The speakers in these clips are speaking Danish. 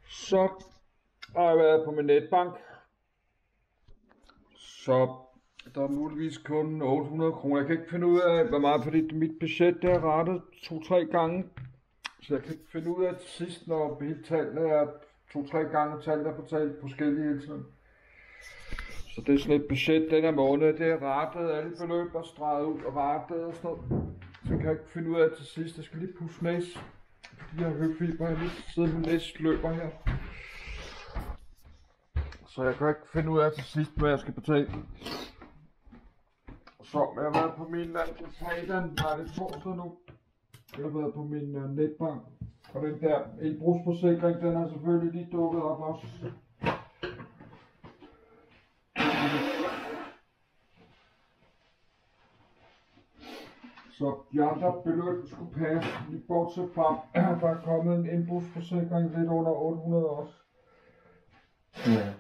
Så har jeg været på min netbank. Så der er muligvis kun 800 kroner. Jeg kan ikke finde ud af, hvor meget, fordi mit budget det er rettet 2-3 gange. Så jeg kan ikke finde ud af til sidst, når hele tallene er 2-3 gange, tallet er fortalt forskellige hele tiden. Så det er sådan et budget den her måned, det er rettet, alle beløb er streget ud og rettet og sådan noget. Så jeg kan ikke finde ud af til sidst, jeg skal lige pusse næs. Fordi jeg har høfeber, jeg lige sidder med næs løber her. Så jeg kan ikke finde ud af til sidst, hvad jeg skal betale. Så jeg har været på min fredag, nej det er torsdag nu. Jeg har været på min netbank. Og den der indbrugsforsikring, den har selvfølgelig lige dukket op også. Så de andre beløb skulle passe, lige bortset fra, der er kommet en indbrugsforsikring lidt under 800 også. Ja.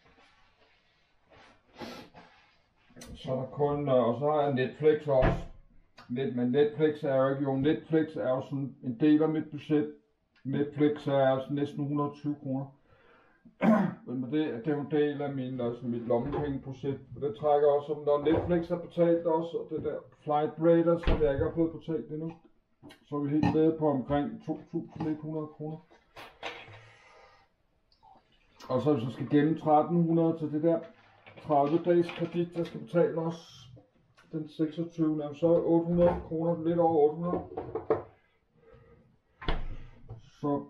Så er der kun, og så har jeg Netflix også. Men Netflix er jo ikke, Netflix er jo sådan en del af mit budget. Netflix er altså næsten 120 kroner. Men det er jo en del af mit lommepengebudget. Og det trækker også, som når Netflix har betalt også, og det der Flight Radar, som jeg ikke har fået betalt endnu. Så er vi helt nede på omkring 2.100 kroner. Og så hvis jeg skal gemme 1.300 til det der 30 dages kredit, jeg skal betale også den 26. Så er 800 kroner, lidt over 800. Så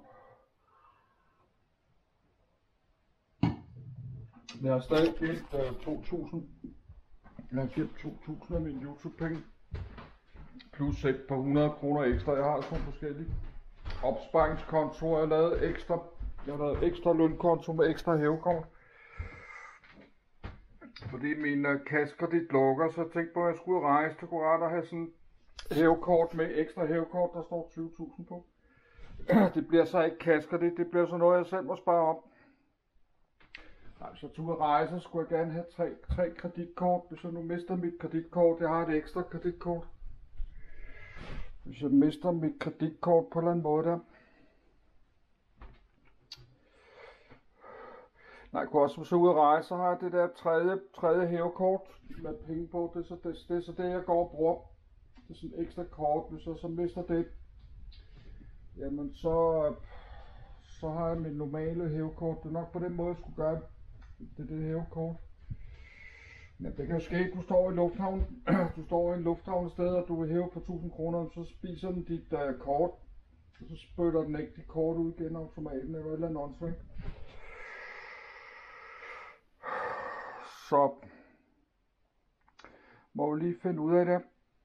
jeg har stadig givet 2.000. Jeg har givet 2.000 af mine YouTube-penge. Plus et par 100 kroner ekstra. Jeg har sådan forskellige opsparingskontoer. Jeg har lavet ekstra lønkonto med ekstra hævekort. Fordi min kassekredit lukker, så jeg tænkte på, at jeg skulle rejse til Kurat og have sådan hævekort med ekstra hævekort, der står 20.000 på. Det bliver så ikke kassekredit, det bliver så noget, jeg selv må spare op. Nej, så tog jeg rejse, skulle jeg gerne have tre kreditkort. Hvis jeg nu mister mit kreditkort, jeg har et ekstra kreditkort. Hvis jeg mister mit kreditkort på en eller anden måde der. Nej, jeg kunne også, hvis jeg er ude at rejse, så har jeg det der tredje hævekort med penge på. Det er så det, jeg går og bruger. Det er sådan et ekstra kort. Hvis jeg så mister det, jamen så har jeg mit normale hævekort. Det er nok på den måde, jeg skulle gøre det hævekort. Ja, det kan jo ske, du står i lufthavnen. Du står i en lufthavn et sted, og du vil hæve på 1.000 kroner, så spiser den dit kort. Og så spytter den ikke dit kort ud igen automaten eller et eller andet åndssvagt. Så må vi lige finde ud af det.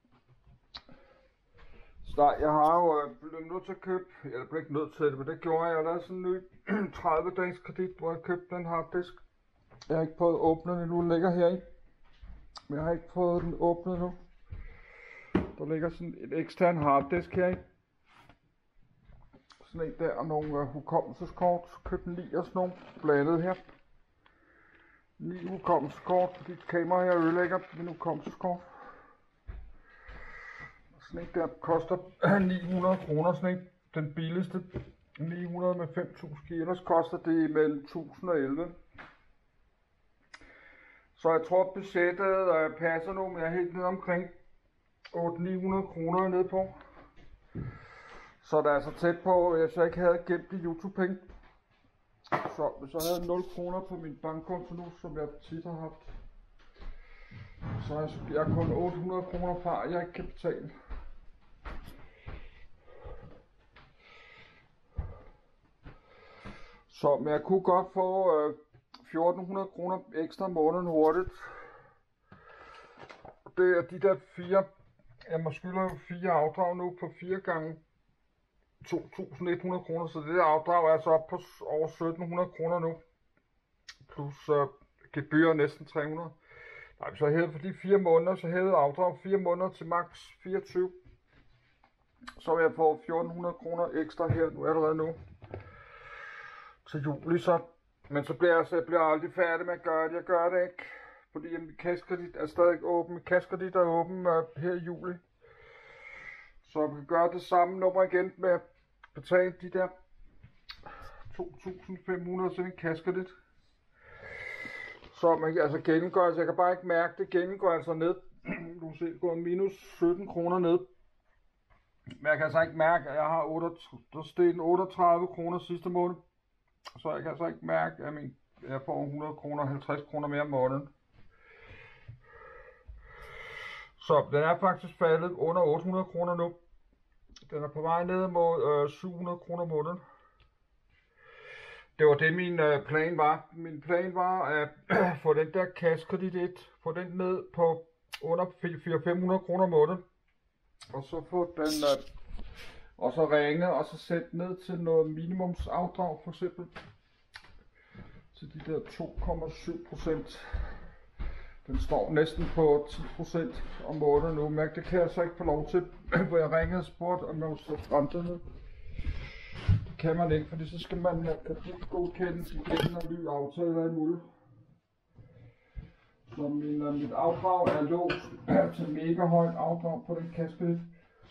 Så jeg har jo blevet nødt til at købe, jeg blev ikke nødt til det, men det gjorde jeg. Der er sådan en ny 30 dages kredit, hvor jeg købte den harddisk. Jeg har ikke fået åbnet den endnu, den ligger her i. Men jeg har ikke fået den åbnet nu. Der ligger sådan et ekstern harddisk her i. Sådan en der og nogle hukommelseskort. Købte 9 og sådan nogle blandet her. 9 hukommelseskort, fordi kameraet her ødelægger min hukommelseskort. Sådan en der koster 900 kroner, sådan en, den billigste 900 med 5.000, ellers koster det mellem 1000 og 11. Så jeg tror budgettet passer nu, men jeg er helt nede omkring 800-900 kroner nede på. Så det er så tæt på, hvis jeg ikke havde gemt de YouTube-penge. Så hvis jeg havde 0 kroner på min bankkonto nu, som jeg tit har haft, så er jeg kun 800 kroner fra, jeg ikke kan betale. Så men jeg kunne godt få 1.400 kroner ekstra om måneden hurtigt. Det er de der 4, jeg må skylde jo 4 afdrag nu på 4 gange 2.100 kroner, så det der afdrag er så op på over 1.700 kroner nu. Plus gebyr næsten 300. Nej, så hævede for de 4 måneder, så hævede afdrag 4 måneder til max 24. Så vil jeg få 1.400 kroner ekstra her nu allerede nu. Til juli så. Men så bliver jeg aldrig færdig med at gøre det. Jeg gør det ikke. Fordi min kassekredit er stadig åben. Min kassekredit er åben her i juli. Så vi kan gøre det samme nummer igen med at betale de der 2.500 til en kaskedit. Så man altså gennemgår, altså jeg kan bare ikke mærke det, gennemgår altså ned. Du kan se, det går minus 17 kroner ned. Men jeg kan altså ikke mærke, at jeg har 38 kroner sidste måned. Så jeg kan altså ikke mærke, at jeg får 100 kroner, 50 kroner mere om måneden. Så den er faktisk faldet under 800 kroner nu. Den er på vej ned mod 700 kroner om måneden. Det var det min plan var. Min plan var at få den der kassekredit 1, få den ned på under 400-500 kroner om måneden. Og så få den, og så ringe og så sætte ned til noget minimumsafdrag for eksempel. Til de der 2,7%. Den står næsten på 10% om måneden nu, men det kan jeg så ikke få lov til, hvor jeg ringede og spurgte, om jeg ville sætte renterne. Det kan man ikke, fordi så skal man have kreditgodkendelse igen og ny aftale af muligt. Så mit afdrag er låst til mega højt afdrag på den kaskedit.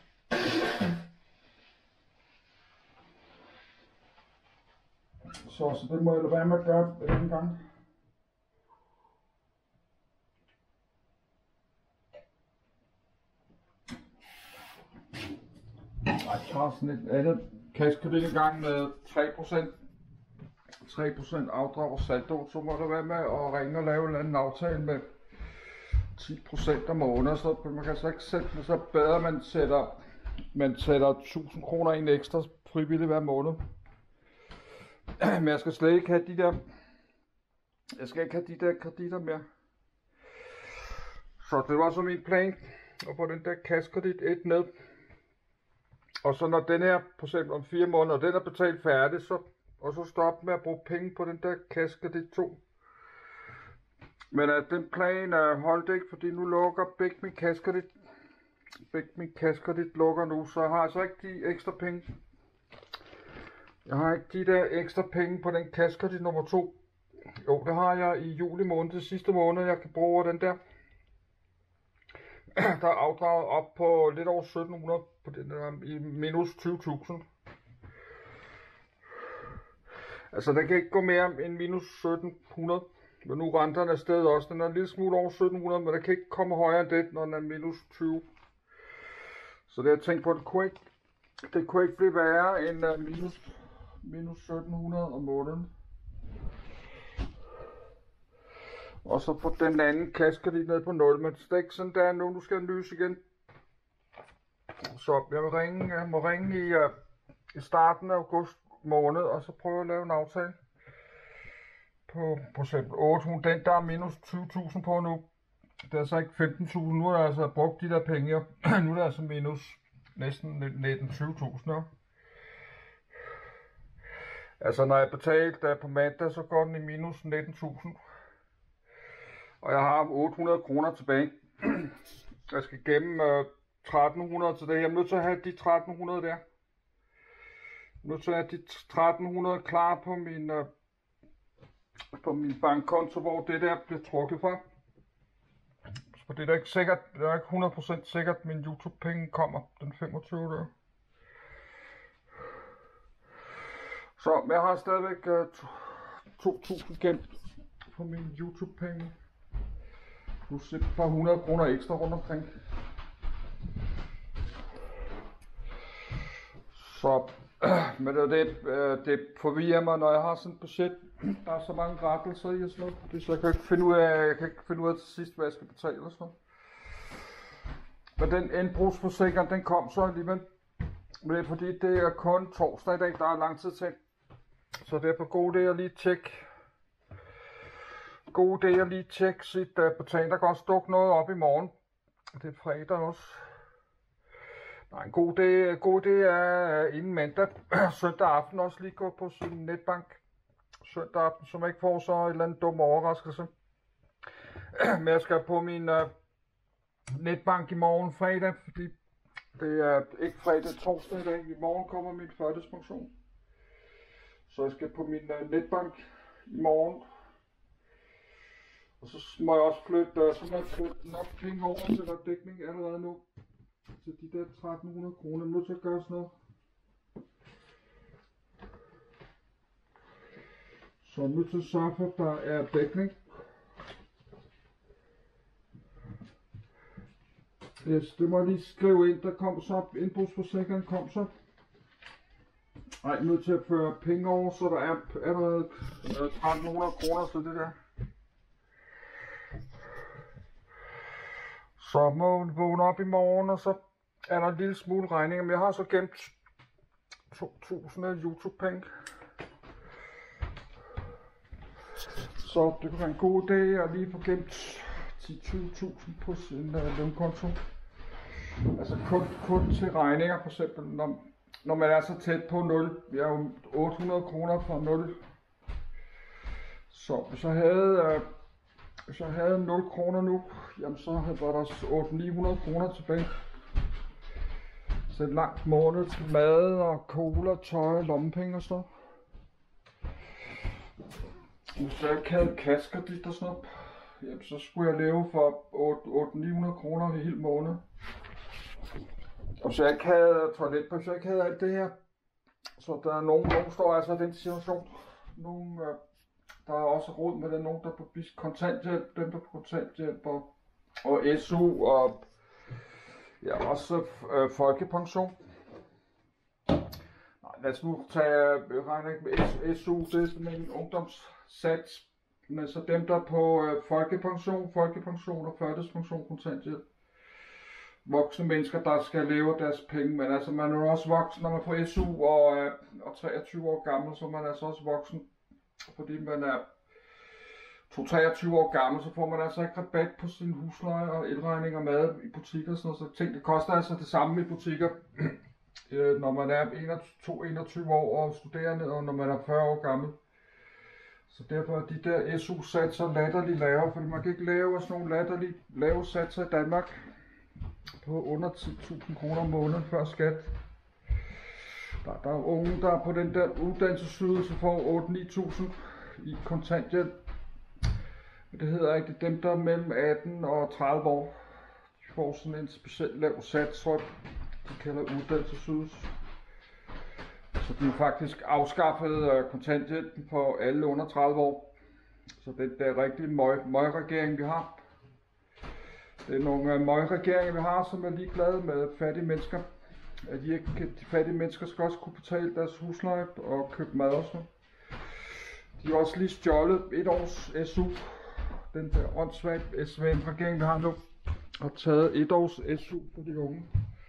Så det må jeg lade være med at gøre den gang. Jeg tager sådan et andet kaskedit en gang med 3% afdrag og saldo, så må det være med at ringe og lave en eller anden aftale med 10% om måneden, så man kan så ikke sætte det, så bedre man sætter 1000 kroner ind ekstra frivilligt hver måned. Men jeg skal slet ikke have de der, kreditter mere. Så det var så min plan, at få den der kassekredit 1 ned. Og så når den her, for eksempel om 4 måneder, den er betalt færdig, og så stoppe med at bruge penge på den der kassekredit 2. Men den plan holdt ikke, fordi nu lukker begge min kassekredit lukker nu, så jeg har altså ikke de ekstra penge. Jeg har ikke de der ekstra penge på den kassekredit nummer 2. Jo, det har jeg i juli måned, det sidste måned, jeg kan bruge den der. Der er afdraget op på lidt over 1700 på den der, i minus 20.000. Altså, der kan ikke gå mere end minus 1700. Men nu renterne er stedet også. Den er en lille smule over 1700, men der kan ikke komme højere end det, når den er minus 20. Så det jeg tænkt på, det kunne ikke blive værre end minus 1700 om måneden. Og så få den anden kassekredit ned på 0, men det er ikke sådan der nu skal den lyse igen. Så jeg må ringe i starten af august måned, og så prøve at lave en aftale på eksempel 800. Den der er minus 20.000 på nu. Det er altså ikke 15.000, nu har jeg altså brugt de der penge her. Nu er der altså minus næsten 19-20.000 her. Altså når jeg betalte på mandag, så går den i minus 19.000. Og jeg har 800 kroner tilbage. Jeg skal gemme 1300 til det. Jeg er nødt til at have de 1300 der. Jeg er nødt til at have de 1300 klar på min bankkonto, hvor det der bliver trukket fra. For det er ikke sikkert, det er ikke 100% sikkert, at min YouTube-penge kommer den 25. der. Så jeg har stadigvæk 2.000 gemt på mine YouTube-penge. Nu sætter et par 100 kroner ekstra rundt omkring. Så, men det forvirrer mig, når jeg har sådan et budget. Der er så mange rettelser i og sådan noget. Så jeg kan ikke finde ud af til sidst, hvad jeg skal betale og sådan noget. Men den indbrugsforsikring, den kom så alligevel. Men det er fordi, det er kun torsdag i dag, der er lang tid til. Så det er på god idé at lige tjekke sit betaling. Der kan også dukke noget op i morgen. Det er fredag også. Nej, en god idé er inden mandag, søndag aften også lige gå på sin netbank. Søndag aften, så man ikke får så et eller andet dum overraskelse. Men jeg skal på min netbank i morgen fredag, fordi det er ikke fredag, torsdag i dag. I morgen kommer min førtidspension. Så jeg skal på min netbank i morgen. Og så må jeg også flytte nok penge over til der dækning allerede nu. Til de der 1300 kroner. Jeg er nødt til at gøre sådan noget. Så er nødt til at sørge for, at der er dækning. Yes, det må jeg lige skrive ind, der kom så, indbrudsforsikringen kom så. Ej, nødt til at føre penge over, så der er allerede 1300 kroner til det der. Så må vi vågne op i morgen, og så er der en lille smule regninger, men jeg har så gemt 2.000 af YouTube-penge. Så det kunne være en god idé at lige få gemt 10-20.000 på sin lønkonto. Altså kun til regninger, for eksempel, når man er så tæt på 0. Vi er jo 800 kroner fra 0. Så hvis jeg havde 0 kroner nu, jamen så var der 800-900 kroner tilbage. Så et langt måned til mad og cola, tøj, lommepenge og sådan noget. Hvis jeg ikke havde kassekredit og sådan noget, jamen så skulle jeg leve for 800-900 kroner i hele måned. Og hvis jeg ikke havde toiletpapir, hvis jeg ikke havde alt det her, så der er nogen står altså i den situation. Der er også råd med det, nogen der på kontanthjælp, dem der på kontanthjælp og SU og ja, også folkepension. Nej, lad os nu tage regning med SU, det er sådan en ungdomssats. Men så dem der på folkepension og førtidspension, kontanthjælp. Voksne mennesker, der skal leve af deres penge, men altså man er også voksen, når man får SU og 23 år gammel, så man er altså også voksen. Fordi man er 23 år gammel, så får man altså ikke rabat på sin husleje og elregning og mad i butikker. Så ting, det koster altså det samme i butikker, når man er 21 år og studerende, og når man er 40 år gammel. Så derfor er de der SU-satser latterligt lave, fordi man kan ikke lave sådan nogle latterligt lave satser i Danmark på under 10.000 kroner om måneden før skat. Der er unge, der på den der uddannelsesydelse får 8-9.000 i kontanthjælp. Men det hedder ikke, det er dem, der er mellem 18 og 30 år. De får sådan en specielt lav sats, så de kalder uddannelsesydelse. Så de har faktisk afskaffet kontanthjælpen for alle under 30 år. Så det er rigtig møgregering, vi har. Det er nogle møgregeringer, vi har, som er ligeglade med fattige mennesker. At de fattige mennesker skal også kunne betale deres husleje og købe mad og sådan. De har også lige stjålet et års SU. Den der åndssvagt SVM-regering, vi har nu, har taget et års SU for de unge.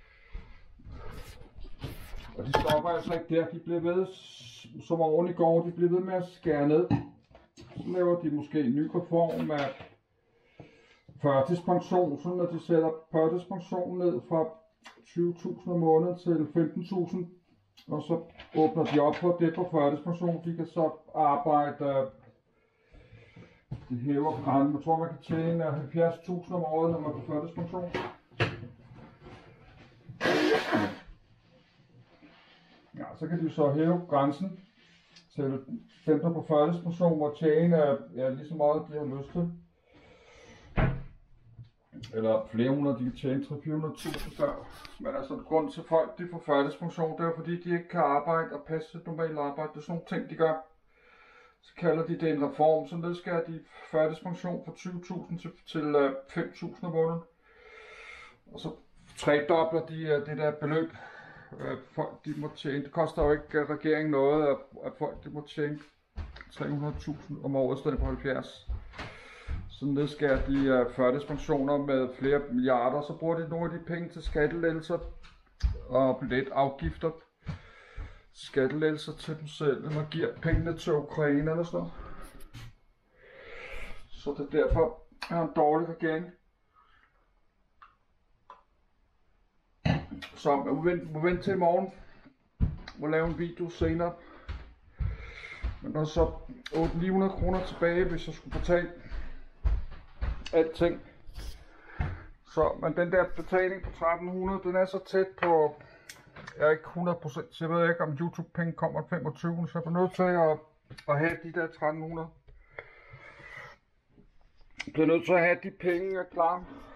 Og de stopper altså ikke der. De bliver ved, som oven i går, de bliver ved med at skære ned. Så laver de måske en ny reform af førtidspension, så når de sætter førtidspensionen ned fra 20.000 om måneden til 15.000, og så åbner de op for det på førtidspension. De kan så arbejde, de hæver grænsen, jeg tror man kan tjene 70.000 om året, når man er på førtidspension. Ja, så kan de så hæve grænsen til dem, der på førtidspension må tjene lige så meget, de har lyst til. Eller flere hundrede, de kan tjene 300-400.000 før. Men altså grund til folk, de får førtidspension, det er fordi de ikke kan arbejde og passe et normalt arbejde. Det er sådan nogle ting, de gør. Så kalder de det en reform, så nedskærer de førtidspension fra 20.000 til 5.000 om måneden. Og så tredobler de det der beløb, folk de må tjene. Det koster jo ikke regeringen noget, at folk de må tjene 300.000 om året i stedet for 70. Så nedskærer de førtidspensioner med flere milliarder, så bruger de nogle af de penge til skattelettelser og lidt afgifter. Skattelettelser til dem selv, eller giver pengene til Ukraine eller sådan noget. Så det er derfor en dårlig regering. Så må vente til i morgen. Må lave en video senere. Men der er så 800-900 kroner tilbage, hvis jeg skulle betale alting. Så, men den der betaling på 1300, den er så tæt på, jeg er ikke 100%, så jeg ved ikke om YouTube-penge kommer 25, så jeg er nødt til at have de der 1300. Jeg bliver nødt til at have de penge klar.